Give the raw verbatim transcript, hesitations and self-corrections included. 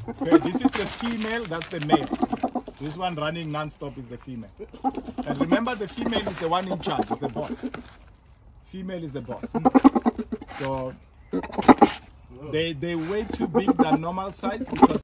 Okay, this is the female, that's the male. This one running non-stop is the female. And remember, the female is the one in charge, is the boss. Female is the boss. So they they way too big than normal size because